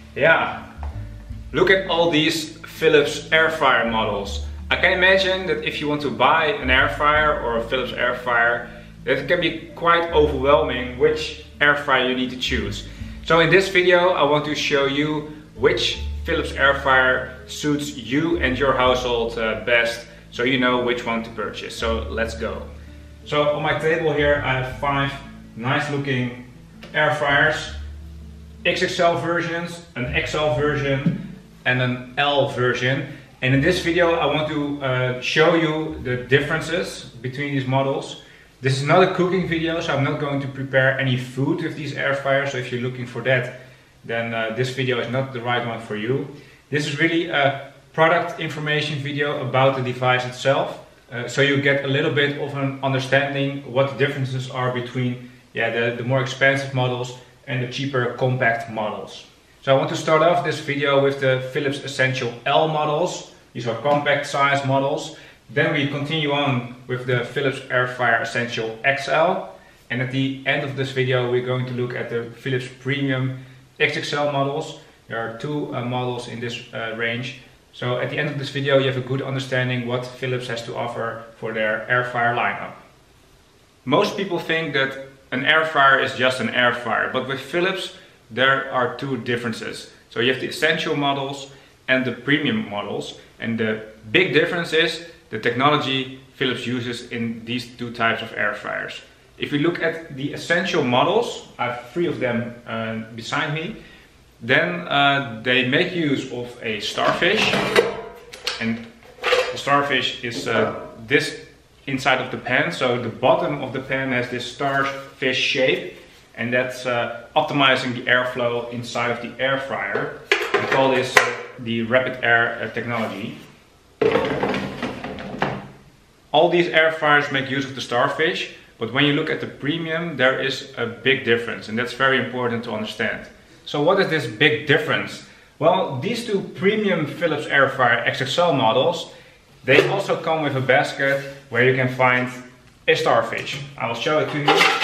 Yeah, look at all these Philips air fryer models. I can imagine that if you want to buy an air fryer or a Philips air fryer, that it can be quite overwhelming which air fryer you need to choose. So in this video I want to show you which Philips air fryer suits you and your household best, so you know which one to purchase. So let's go. So on my table here I have 5 nice looking air fryers. XXL versions, an XL version and an L version. And in this video I want to show you the differences between these models. This is not a cooking video, so I'm not going to prepare any food with these air fryers. So if you're looking for that, then this video is not the right one for you. This is really a product information video about the device itself. So you get a little bit of an understanding what the differences are between the more expensive models and the cheaper compact models. So I want to start off this video with the Philips Essential L models. These are compact size models. Then we continue on with the Philips Air Fryer Essential XL. And at the end of this video we're going to look at the Philips Premium XXL models. There are 2 models in this range. So at the end of this video you have a good understanding what Philips has to offer for their air fryer lineup. Most people think that an air fryer is just an air fryer, but with Philips there are 2 differences. So you have the Essential models and the Premium models, and the big difference is the technology Philips uses in these 2 types of air fryers. If we look at the Essential models, I have 3 of them beside me, then they make use of a starfish, and the starfish is this inside of the pan. So the bottom of the pan has this starfish shape, and that's optimizing the airflow inside of the air fryer. We call this the rapid air technology. All these air fryers make use of the starfish, but when you look at the Premium there is a big difference, and that's very important to understand. So what is this big difference? Well, these 2 Premium Philips Air Fryer XXL models, they also come with a basket where you can find a starfish. I will show it to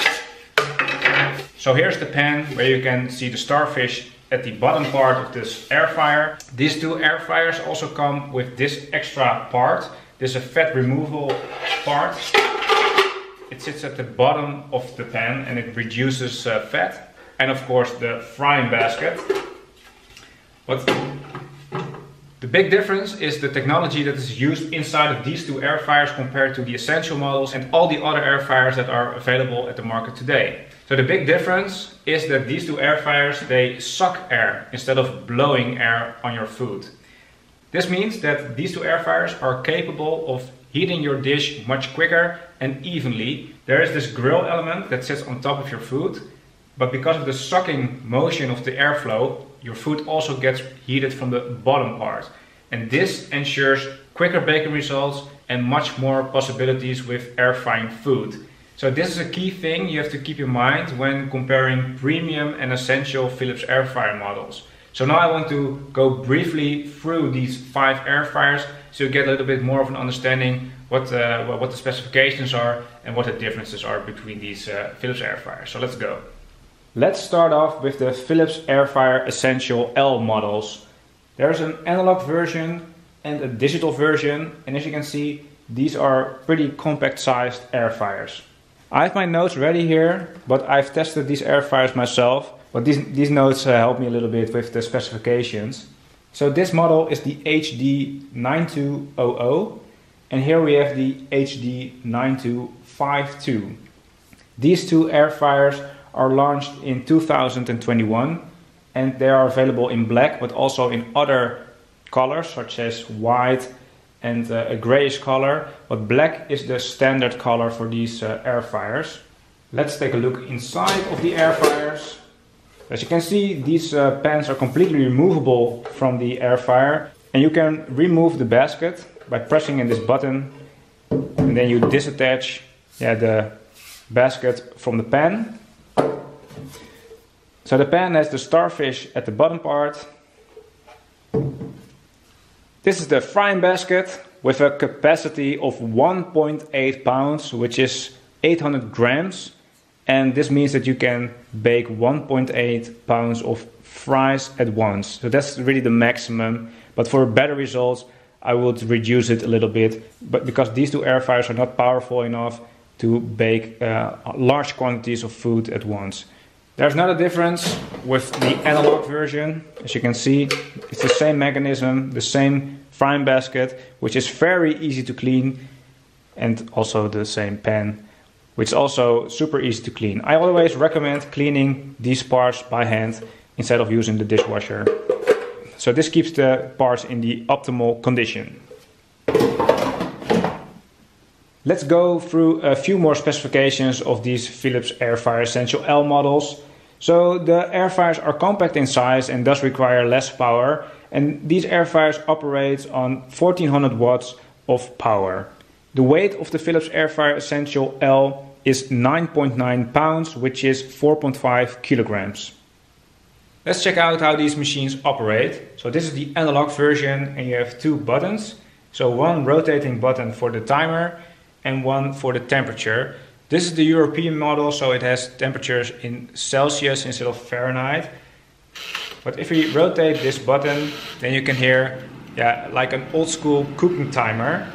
you. So here's the pan where you can see the starfish at the bottom part of this air fryer. These 2 air fryers also come with this extra part. This is a fat removal part. It sits at the bottom of the pan and it reduces fat. And of course the frying basket. But the big difference is the technology that is used inside of these 2 air fryers compared to the Essential models and all the other air fryers that are available at the market today. So the big difference is that these 2 air fryers, they suck air instead of blowing air on your food. This means that these 2 air fryers are capable of heating your dish much quicker and evenly. There is this grill element that sits on top of your food, but because of the sucking motion of the airflow, your food also gets heated from the bottom part. And this ensures quicker baking results and much more possibilities with air frying food. So this is a key thing you have to keep in mind when comparing Premium and Essential Philips air fryer models. So now I want to go briefly through these 5 air fryers so you get a little bit more of an understanding what the specifications are and what the differences are between these Philips air fryers. So let's go. Let's start off with the Philips Air Fryer Essential L models. There's an analog version and a digital version, and as you can see, these are pretty compact sized air fryers. I have my notes ready here, but I've tested these air fryers myself, but these notes help me a little bit with the specifications. So this model is the HD9200, and here we have the HD9252. These 2 air fryers are launched in 2021 and they are available in black but also in other colors such as white and a grayish color, but black is the standard color for these air fryers. Let's take a look inside of the air fryers. As you can see, these pans are completely removable from the air fryer, and you can remove the basket by pressing in this button, and then you disattach the basket from the pan. So the pan has the starfish at the bottom part. This is the frying basket with a capacity of 1.8 pounds, which is 800 grams. and this means that you can bake 1.8 pounds of fries at once. So that's really the maximum, but for better results I would reduce it a little bit, but because these two air fryers are not powerful enough to bake large quantities of food at once. There's not a difference with the analog version. As you can see, it's the same mechanism, the same frying basket, which is very easy to clean, and also the same pan, which is also super easy to clean. I always recommend cleaning these parts by hand instead of using the dishwasher. So this keeps the parts in the optimal condition. Let's go through a few more specifications of these Philips Airfryer Essential L models. So the air fryers are compact in size and thus require less power. And these air fryers operate on 1400 watts of power. The weight of the Philips Airfryer Essential L is 9.9 pounds, which is 4.5 kilograms. Let's check out how these machines operate. So this is the analog version and you have two buttons. So one rotating button for the timer and one for the temperature. This is the European model, so it has temperatures in Celsius instead of Fahrenheit. But if we rotate this button, then you can hear like an old school cooking timer.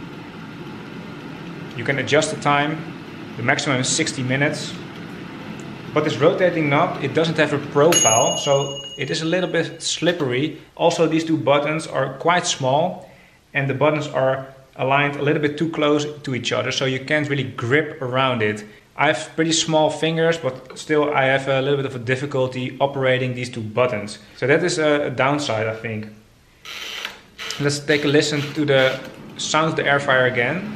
You can adjust the time. The maximum is 60 minutes. But this rotating knob, it doesn't have a profile, so it is a little bit slippery. Also, these two buttons are quite small and the buttons are aligned a little bit too close to each other, so you can't really grip around it. I have pretty small fingers, but still I have a little bit of a difficulty operating these two buttons. So that is a downside, I think. Let's take a listen to the sound of the air fryer again.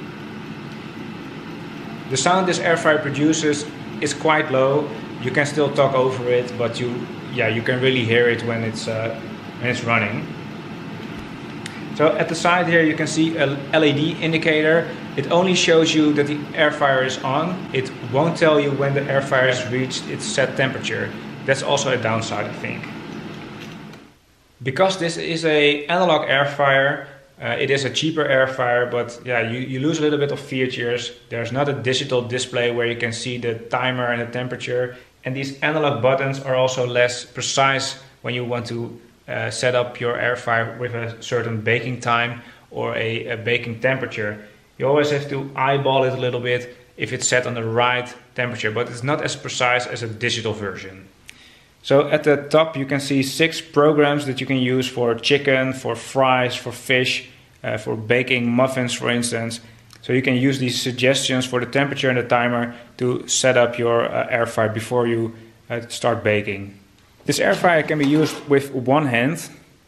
The sound this air fryer produces is quite low. You can still talk over it, but you can really hear it when it's running. So at the side here you can see a LED indicator. It only shows you that the air fryer is on. It won't tell you when the air fryer has reached its set temperature. That's also a downside, I think. Because this is an analog air fryer, it is a cheaper air fryer, but you lose a little bit of features. There's not a digital display where you can see the timer and the temperature. And these analog buttons are also less precise when you want to set up your air fryer with a certain baking time or a baking temperature. You always have to eyeball it a little bit if it's set on the right temperature, but it's not as precise as a digital version. So at the top you can see 6 programs that you can use for chicken, for fries, for fish, for baking muffins, for instance. So you can use these suggestions for the temperature and the timer to set up your air fryer before you start baking. This air fryer can be used with one hand.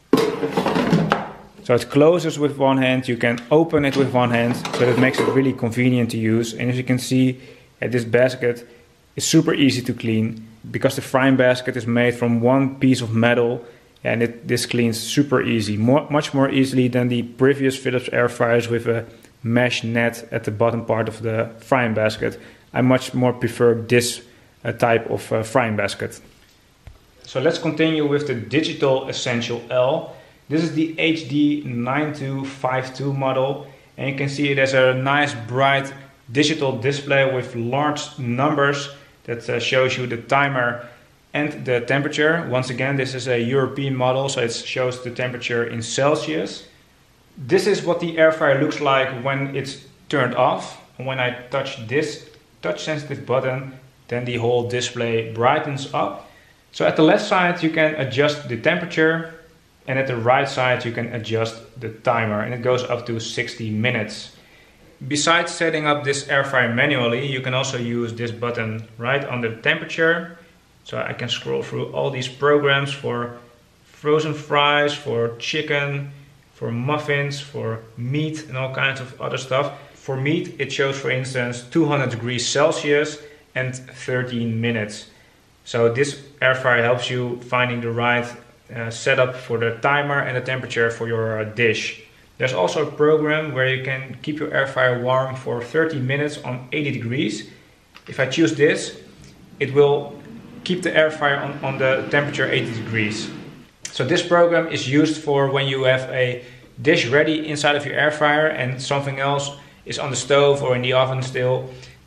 So it closes with one hand, you can open it with one hand, so that makes it really convenient to use. And as you can see, this basket is super easy to clean because the frying basket is made from one piece of metal, and this cleans super easy, much more easily than the previous Philips air fryers with a mesh net at the bottom part of the frying basket. I much more prefer this type of frying basket. So let's continue with the Digital Essential L. This is the HD9252 model, and you can see it has a nice bright digital display with large numbers that shows you the timer and the temperature. Once again, this is a European model, so it shows the temperature in Celsius. This is what the air fryer looks like when it's turned off. And when I touch this touch sensitive button, then the whole display brightens up. So at the left side you can adjust the temperature, and at the right side you can adjust the timer, and it goes up to 60 minutes. Besides setting up this air fryer manually, you can also use this button right on the temperature. So I can scroll through all these programs for frozen fries, for chicken, for muffins, for meat and all kinds of other stuff. For meat it shows, for instance, 200 degrees Celsius and 13 minutes. So this air fryer helps you finding the right setup for the timer and the temperature for your dish. There's also a program where you can keep your air fryer warm for 30 minutes on 80 degrees. If I choose this, it will keep the air fryer on the temperature 80 degrees. So this program is used for when you have a dish ready inside of your air fryer and something else is on the stove or in the oven still.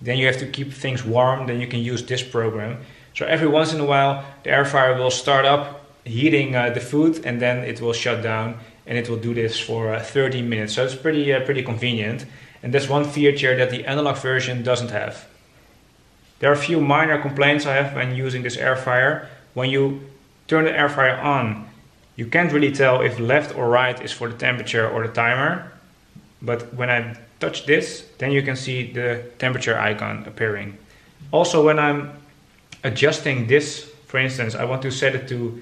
then you have to keep things warm, then you can use this program. So every once in a while the air fryer will start up heating the food, and then it will shut down, and it will do this for 30 minutes. So it's pretty convenient, and that's one feature that the analog version doesn't have. There are a few minor complaints I have when using this air fryer. When you turn the air fryer on, you can't really tell if left or right is for the temperature or the timer. But when I touch this, then you can see the temperature icon appearing. Also, when I'm adjusting this, for instance, I want to set it to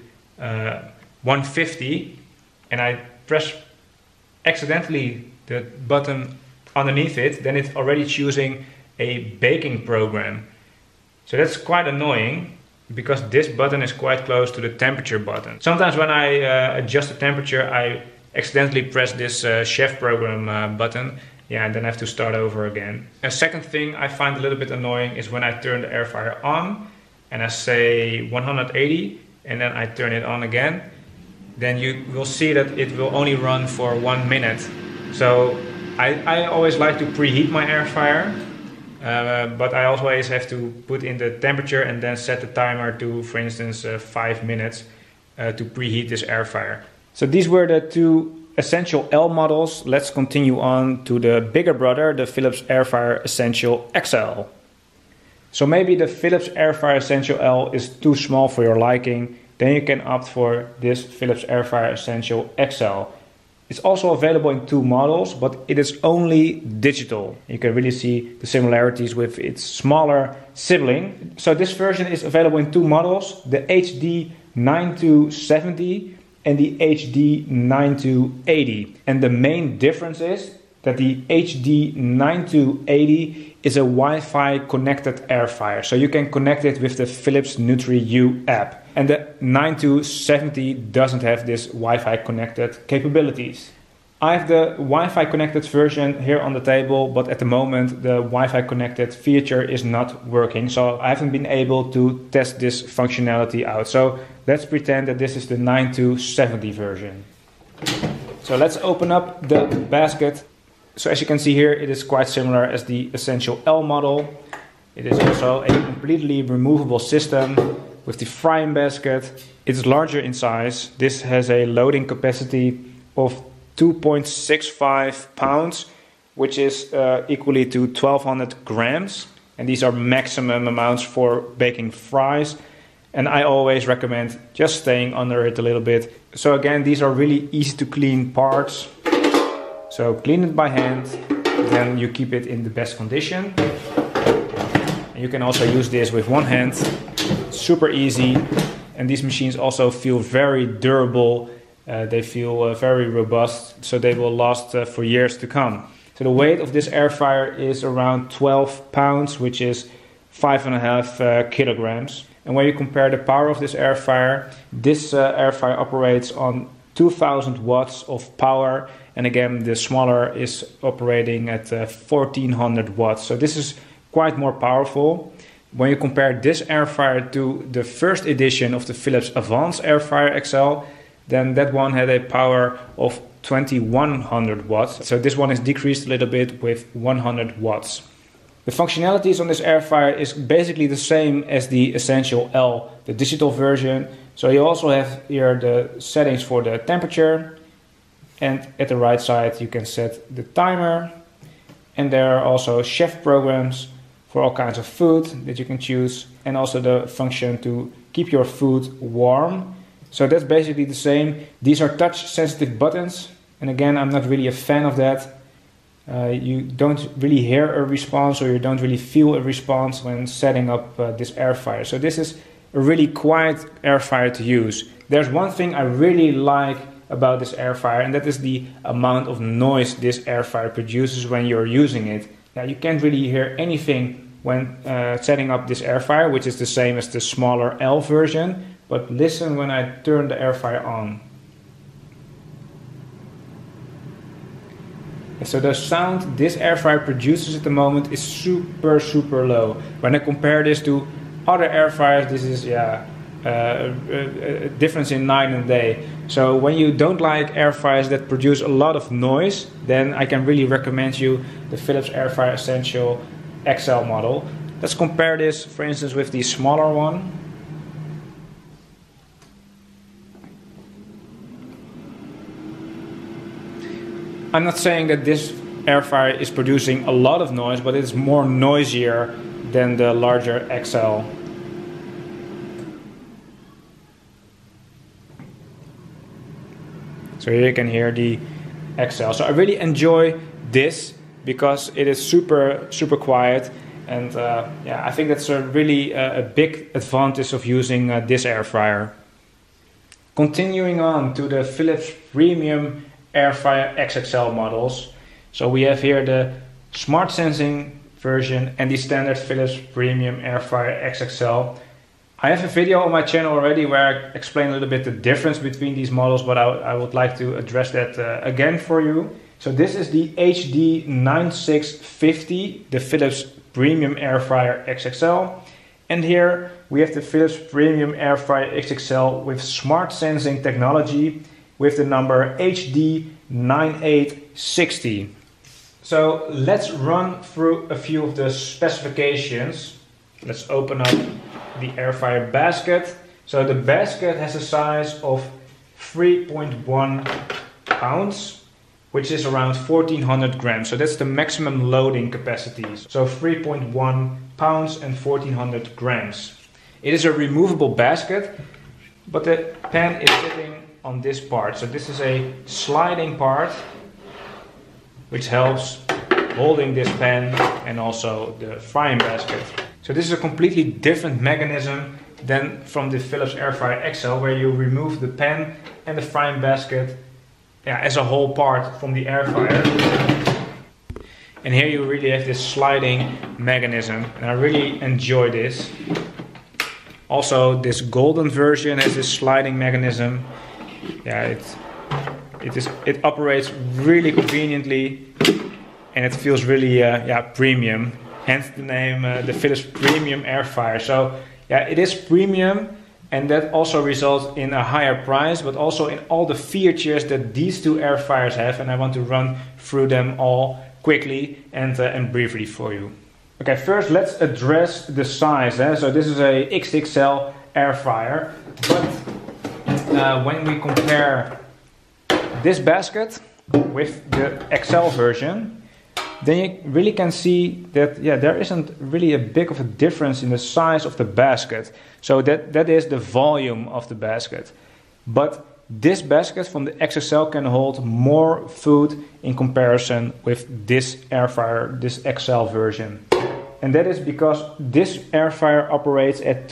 150, and I press accidentally the button underneath it, then it's already choosing a baking program. So that's quite annoying, because this button is quite close to the temperature button. Sometimes when I adjust the temperature, I accidentally press this chef program button, yeah, and then I have to start over again. A second thing I find a little bit annoying is when I turn the air fryer on and I say 180, and then I turn it on again, then you will see that it will only run for 1 minute. So I always like to preheat my air fryer, but I always have to put in the temperature and then set the timer to, for instance, 5 minutes to preheat this air fryer. So these were the two Essential L models. Let's continue on to the bigger brother, the Philips Airfryer Essential XL. So maybe the Philips Airfryer Essential L is too small for your liking, then you can opt for this Philips Airfryer Essential XL. It's also available in two models, but it is only digital. You can really see the similarities with its smaller sibling. So this version is available in two models, the HD 9270 and the HD 9280. And the main difference is that the HD 9280 is a Wi-Fi connected air fryer. So you can connect it with the Philips NutriU app. And the 9270 doesn't have this Wi-Fi connected capabilities. I have the Wi-Fi connected version here on the table, but at the moment the Wi-Fi connected feature is not working. So I haven't been able to test this functionality out. So let's pretend that this is the 9270 version. So let's open up the basket. So as you can see here, it is quite similar as the Essential L model. It is also a completely removable system with the frying basket. It's larger in size. This has a loading capacity of 2.65 pounds, which is equally to 1200 grams. And these are maximum amounts for baking fries. And I always recommend just staying under it a little bit. So again, these are really easy to clean parts. So clean it by hand, then you keep it in the best condition. And you can also use this with one hand. Super easy, and these machines also feel very durable. They feel very robust, so they will last for years to come. So the weight of this air fryer is around 12 pounds, which is 5.5 kilograms. And when you compare the power of this air fryer, this air fryer operates on 2000 watts of power, and again the smaller is operating at 1400 watts. So this is quite more powerful. When you compare this air fryer to the first edition of the Philips Avance Air Fryer XL, then that one had a power of 2100 watts. So this one is decreased a little bit with 100 watts. The functionalities on this air fryer is basically the same as the Essential L, the digital version. So you also have here the settings for the temperature, and at the right side you can set the timer, and there are also chef programs for all kinds of food that you can choose, and also the function to keep your food warm. So that's basically the same. These are touch sensitive buttons, and again I'm not really a fan of that. You don't really hear a response, or you don't really feel a response when setting up this air fryer. So this is a really quiet air fryer to use. There's one thing I really like about this air fryer, and that is the amount of noise this air fryer produces when you're using it. Now you can't really hear anything when setting up this air fryer, which is the same as the smaller L version, but listen when I turn the air fryer on. So the sound this air fryer produces at the moment is super low. When I compare this to other air fryers, this is a difference in night and day. So when you don't like air fryers that produce a lot of noise, then I can really recommend you the Philips Airfryer Essential XL model. Let's compare this, for instance, with the smaller one. I'm not saying that this air fryer is producing a lot of noise, but it's more noisier than the larger XL. So here you can hear the XL. So I really enjoy this because it is super quiet, and yeah, I think that's a really a big advantage of using this air fryer. Continuing on to the Philips Premium Air Fryer XXL models. So we have here the Smart Sensing version and the standard Philips Premium Air Fryer XXL. I have a video on my channel already where I explain a little bit the difference between these models, but I would like to address that again for you. So this is the HD9650, the Philips Premium Air Fryer XXL. And here we have the Philips Premium Air Fryer XXL with Smart Sensing technology with the number HD9860. So let's run through a few of the specifications. Let's open up the air fryer basket. So the basket has a size of 3.1 pounds, which is around 1400 grams. So that's the maximum loading capacity. So 3.1 pounds and 1400 grams. It is a removable basket, but the pan is sitting on this part. So this is a sliding part, which helps holding this pan and also the frying basket. So this is a completely different mechanism than from the Philips Air Fryer XL, where you remove the pan and the frying basket as a whole part from the air fryer. And here you really have this sliding mechanism, and I really enjoy this. Also, this golden version has this sliding mechanism. Yeah, it operates really conveniently, and it feels really premium. Hence the name, the Philips Premium Air Fryer. So yeah, it is premium, and that also results in a higher price, but also in all the features that these two air fryers have, and I want to run through them all quickly and briefly for you. Okay, first let's address the size. So this is a XXL air fryer, but when we compare this basket with the XL version, then you really can see that there isn't really a big of a difference in the size of the basket. So that is the volume of the basket. But this basket from the XXL can hold more food in comparison with this air fryer, this XL version. And that is because this air fryer operates at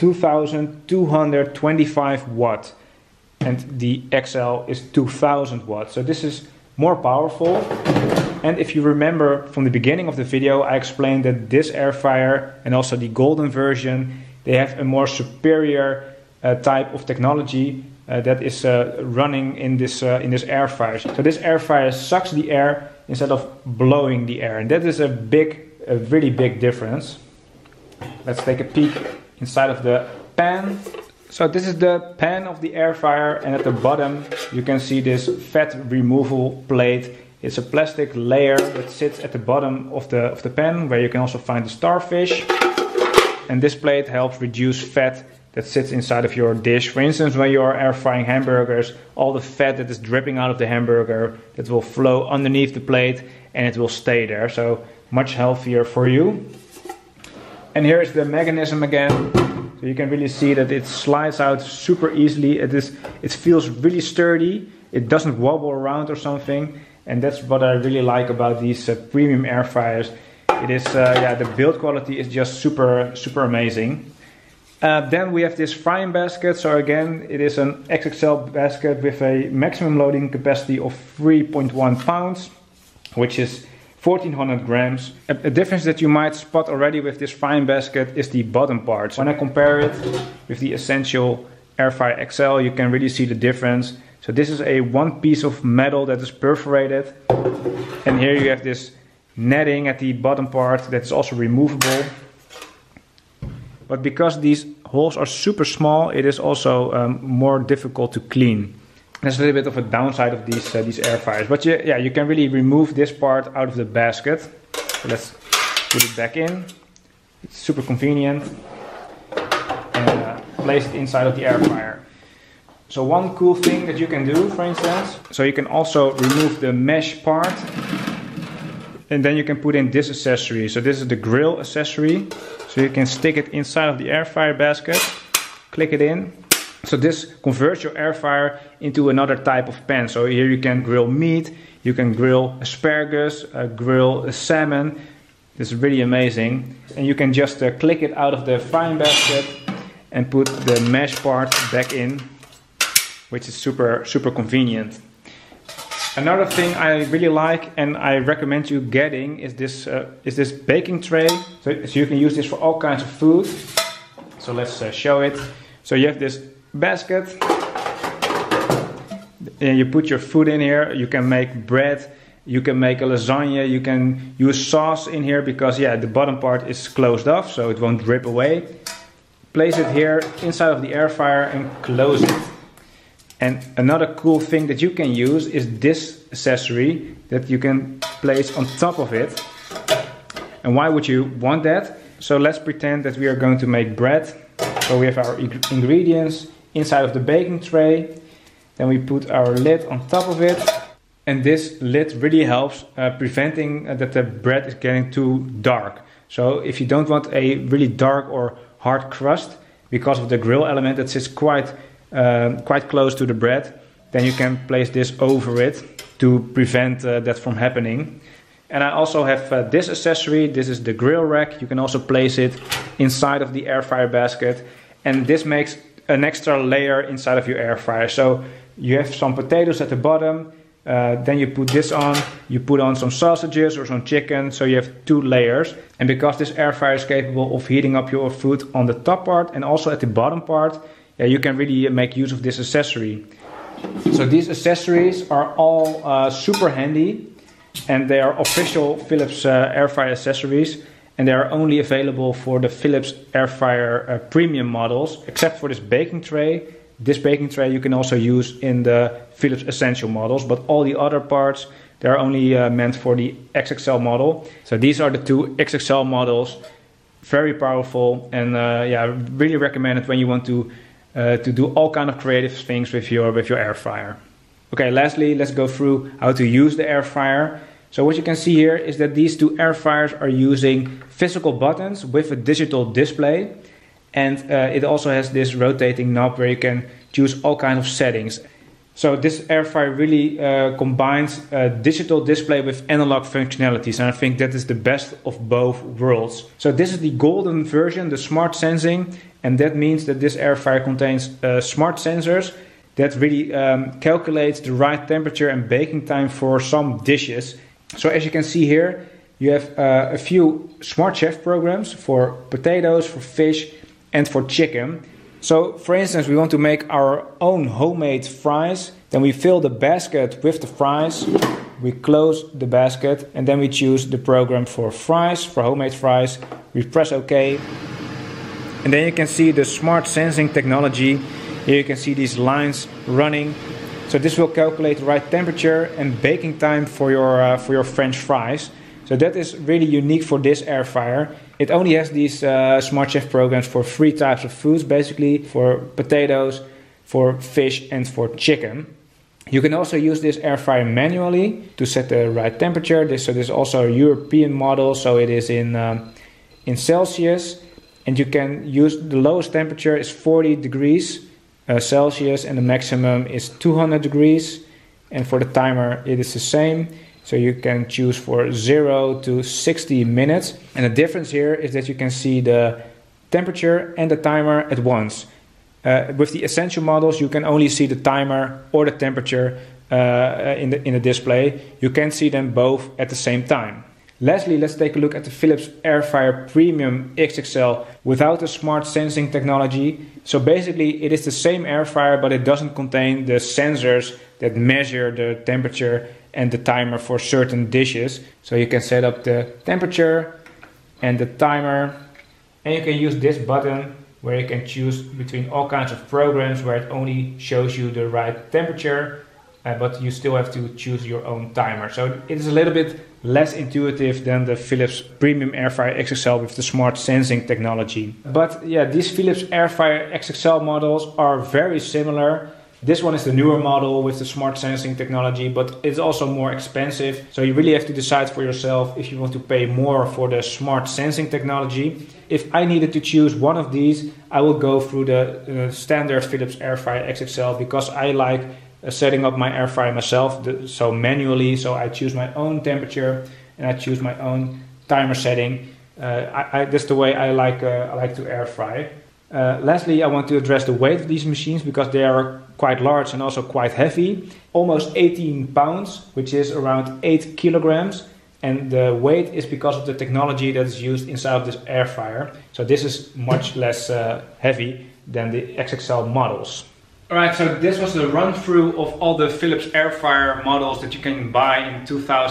2225 watt and the XL is 2000 watts. So this is more powerful. And if you remember from the beginning of the video, I explained that this air fryer and also the golden version, they have a more superior type of technology that is running in this air fryer. So this air fryer sucks the air instead of blowing the air, and that is a really big difference. Let's take a peek inside of the pan. So this is the pan of the air fryer, and at the bottom you can see this fat removal plate. It's a plastic layer that sits at the bottom of the pan, where you can also find the starfish. And this plate helps reduce fat that sits inside of your dish. For instance, when you are air frying hamburgers, all the fat that is dripping out of the hamburger, that will flow underneath the plate and it will stay there. So much healthier for you. And here is the mechanism again. So you can really see that it slides out super easily. It feels really sturdy. It doesn't wobble around or something. And that's what I really like about these premium air fryers. It is, the build quality is just super amazing. Then we have this frying basket. So again, it is an XXL basket with a maximum loading capacity of 3.1 pounds, which is 1400 grams. A difference that you might spot already with this frying basket is the bottom part. So when I compare it with the Essential Air Fryer XL, you can really see the difference. So this is a one piece of metal that is perforated, and here you have this netting at the bottom part that is also removable. But because these holes are super small, it is also more difficult to clean. That's a little bit of a downside of these air fryers. But you can really remove this part out of the basket. So let's put it back in. It's super convenient. And place it inside of the air fryer. So one cool thing that you can do, for instance, so you can also remove the mesh part, and then you can put in this accessory. So this is the grill accessory. So you can stick it inside of the air fryer basket, click it in. So this converts your air fryer into another type of pan. So here you can grill meat, you can grill asparagus, grill salmon. This is really amazing. And you can just click it out of the frying basket and put the mesh part back in, which is super convenient. Another thing I really like and I recommend you getting is this baking tray. So you can use this for all kinds of food. So let's show it. So you have this basket and you put your food in here. You can make bread, you can make a lasagna, you can use sauce in here because the bottom part is closed off so it won't drip away. Place it here inside of the air fryer and close it. And another cool thing that you can use is this accessory that you can place on top of it. And why would you want that? So let's pretend that we are going to make bread. So we have our ingredients inside of the baking tray. Then we put our lid on top of it. And this lid really helps preventing that the bread is getting too dark. So if you don't want a really dark or hard crust because of the grill element that sits quite close to the bread, then you can place this over it to prevent that from happening. And I also have this accessory. This is the grill rack. You can also place it inside of the air fryer basket, and this makes an extra layer inside of your air fryer. So you have some potatoes at the bottom, then you put this on, you put on some sausages or some chicken, so you have 2 layers. And because this air fryer is capable of heating up your food on the top part and also at the bottom part, you can really make use of this accessory. So these accessories are all super handy, and they are official Philips air fryer accessories, and they are only available for the Philips air fryer premium models, except for this baking tray. This baking tray you can also use in the Philips Essential models, but all the other parts, they are only meant for the XXL model. So these are the 2 XXL models, very powerful, and really recommend it when you want to do all kind of creative things with your air fryer. Okay, lastly, let's go through how to use the air fryer. So what you can see here is that these 2 air fryers are using physical buttons with a digital display, and it also has this rotating knob where you can choose all kinds of settings. So this air fryer really combines a digital display with analog functionalities, and I think that is the best of both worlds. So this is the golden version, the smart sensing, and that means that this air fryer contains smart sensors that really calculates the right temperature and baking time for some dishes. So as you can see here, you have a few smart chef programs for potatoes, for fish, and for chicken. So for instance, we want to make our own homemade fries. Then we fill the basket with the fries. We close the basket, and then we choose the program for fries, for homemade fries. We press OK. And then you can see the smart sensing technology. Here you can see these lines running. So this will calculate the right temperature and baking time for your French fries. So that is really unique for this air fryer. It only has these smart chef programs for 3 types of foods, basically for potatoes, for fish, and for chicken. You can also use this air fryer manually to set the right temperature. This is also a European model, so it is in Celsius. And you can use the lowest temperature is 40 degrees Celsius, and the maximum is 200 degrees. And for the timer it is the same. So you can choose for 0 to 60 minutes. And the difference here is that you can see the temperature and the timer at once. With the Essential models, you can only see the timer or the temperature in the display. You can see them both at the same time. Lastly, let's take a look at the Philips Air Fryer Premium XXL without the smart sensing technology. So basically it is the same air fryer, but it doesn't contain the sensors that measure the temperature and the timer for certain dishes. So you can set up the temperature and the timer, and you can use this button where you can choose between all kinds of programs where it only shows you the right temperature, but you still have to choose your own timer. So it is a little bit less intuitive than the Philips Premium Air Fryer XXL with the smart sensing technology. But yeah, these Philips Air Fryer XXL models are very similar. This one is the newer model with the smart sensing technology, but it's also more expensive. So you really have to decide for yourself if you want to pay more for the smart sensing technology. If I needed to choose one of these, I will go through the standard Philips Air Fryer XXL because I like setting up my air fryer myself, so manually. So I choose my own temperature and I choose my own timer setting. That's the way I like to air fry. Lastly, I want to address the weight of these machines because they are quite large and also quite heavy. Almost 18 pounds, which is around 8 kilograms. And the weight is because of the technology that is used inside of this air fryer. So this is much less heavy than the XXL models. Alright, so this was the run through of all the Philips air fryer models that you can buy in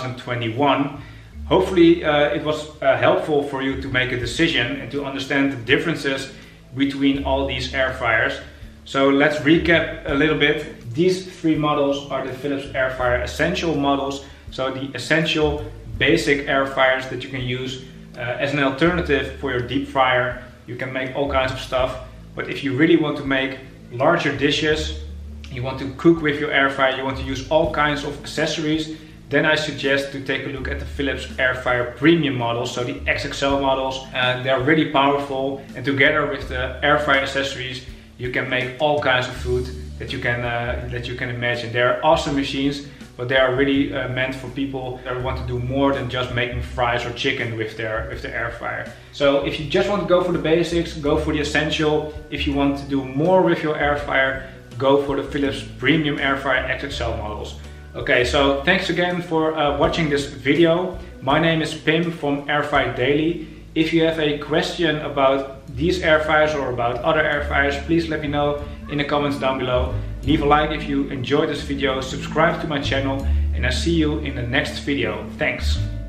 2021. Hopefully it was helpful for you to make a decision and to understand the differences between all these air fryers. So let's recap a little bit. These three models are the Philips Air Fryer Essential models. So the essential basic air fryers that you can use as an alternative for your deep fryer. You can make all kinds of stuff, but if you really want to make larger dishes, you want to cook with your air fryer, you want to use all kinds of accessories, then I suggest to take a look at the Philips Air Fryer Premium models, so the XXL models. They're really powerful, and together with the air fryer accessories, you can make all kinds of food that you can imagine. They're awesome machines, but they are really meant for people that want to do more than just making fries or chicken with their air fryer. So if you just want to go for the basics, go for the essential. If you want to do more with your air fryer, go for the Philips Premium Air Fryer XXL models. Okay, so thanks again for watching this video. My name is Pim from Airfry Daily. If you have a question about these air fryers or about other air fryers, please let me know in the comments down below. Leave a like if you enjoyed this video, subscribe to my channel, and I see you in the next video. Thanks!